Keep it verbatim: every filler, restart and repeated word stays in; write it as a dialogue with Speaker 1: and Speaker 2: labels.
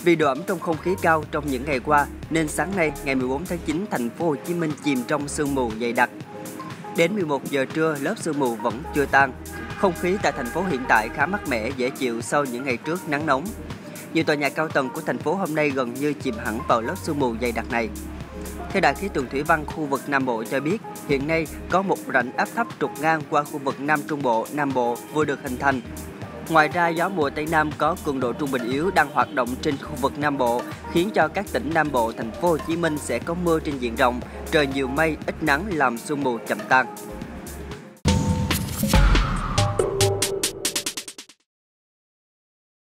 Speaker 1: Vì độ ẩm trong không khí cao trong những ngày qua nên sáng nay ngày mười bốn tháng chín, thành phố Hồ Chí Minh chìm trong sương mù dày đặc. Đến mười một giờ trưa, lớp sương mù vẫn chưa tan. Không khí tại thành phố hiện tại khá mát mẻ, dễ chịu sau những ngày trước nắng nóng. Nhiều tòa nhà cao tầng của thành phố hôm nay gần như chìm hẳn vào lớp sương mù dày đặc này. Theo Đài khí tượng thủy văn khu vực Nam Bộ cho biết, hiện nay có một rãnh áp thấp trục ngang qua khu vực Nam Trung Bộ, Nam Bộ vừa được hình thành. Ngoài ra, gió mùa Tây Nam có cường độ trung bình yếu đang hoạt động trên khu vực Nam Bộ, khiến cho các tỉnh Nam Bộ, thành phố Hồ Chí Minh sẽ có mưa trên diện rộng, trời nhiều mây, ít nắng làm sương mù chậm tan.